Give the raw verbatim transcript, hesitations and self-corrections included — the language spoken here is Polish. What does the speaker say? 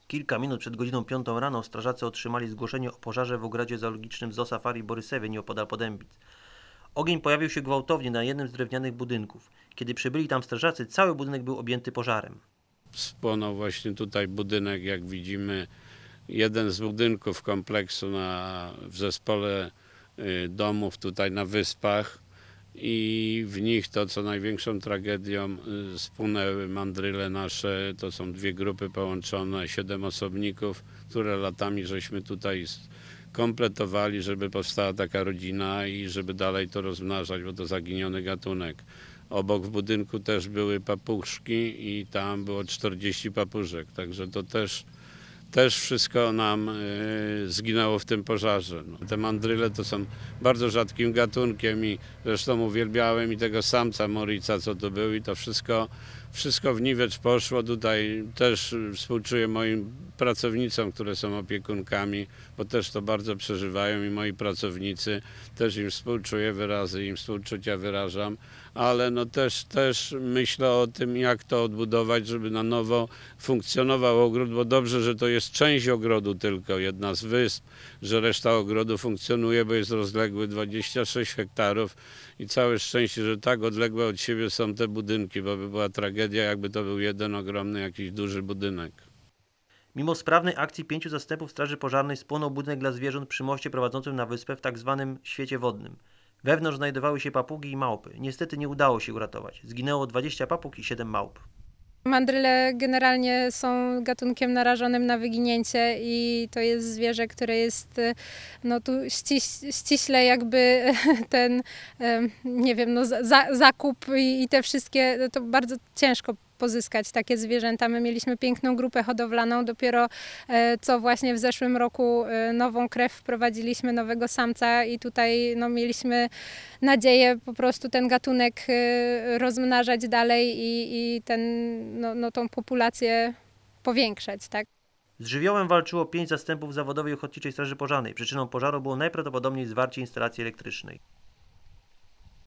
Kilka minut przed godziną piątą rano strażacy otrzymali zgłoszenie o pożarze w ogrodzie zoologicznym Zoo Safari Borysewie nieopodal Podębic. Ogień pojawił się gwałtownie na jednym z drewnianych budynków. Kiedy przybyli tam strażacy, cały budynek był objęty pożarem. Spłonął właśnie tutaj budynek, jak widzimy, jeden z budynków kompleksu na, w zespole y, domów tutaj na Wyspach i w nich to, co największą tragedią, y, spłonęły mandryle nasze. To są dwie grupy połączone, siedem osobników, które latami żeśmy tutaj kompletowali, żeby powstała taka rodzina i żeby dalej to rozmnażać, bo to zaginiony gatunek. Obok w budynku też były papuszki i tam było czterdzieści papużek, także to też, też wszystko nam y, zginęło w tym pożarze. No, te mandryle to są bardzo rzadkim gatunkiem i zresztą uwielbiałem i tego samca Morica, co to był, i to wszystko, wszystko w niwecz poszło. Tutaj też współczuję moim pracownicom, które są opiekunkami, bo też to bardzo przeżywają, i moi pracownicy, też im współczuję, wyrazy im współczucia wyrażam, ale no też, też myślę o tym, jak to odbudować, żeby na nowo funkcjonował ogród, bo dobrze, że to jest część ogrodu tylko, jedna z wysp, że reszta ogrodu funkcjonuje, bo jest rozległy dwadzieścia sześć hektarów i całe szczęście, że tak odległe od siebie są te budynki, bo by była tragedia, jakby to był jeden ogromny jakiś duży budynek. Mimo sprawnej akcji pięciu zastępów straży pożarnej spłonął budynek dla zwierząt przy moście prowadzącym na wyspę w tak zwanym świecie wodnym. Wewnątrz znajdowały się papugi i małpy. Niestety nie udało się uratować. Zginęło dwadzieścia papug i siedem małp. Mandryle generalnie są gatunkiem narażonym na wyginięcie i to jest zwierzę, które jest no tu ściś, ściśle jakby ten, nie wiem, no za, zakup i, i te wszystkie, to bardzo ciężko pozyskać takie zwierzęta. My mieliśmy piękną grupę hodowlaną, dopiero co właśnie w zeszłym roku nową krew wprowadziliśmy, nowego samca, i tutaj no, mieliśmy nadzieję po prostu ten gatunek rozmnażać dalej i, i ten, no, no, tą populację powiększać, tak? Z żywiołem walczyło pięć zastępów zawodowej ochotniczej straży pożarnej. Przyczyną pożaru było najprawdopodobniej zwarcie instalacji elektrycznej.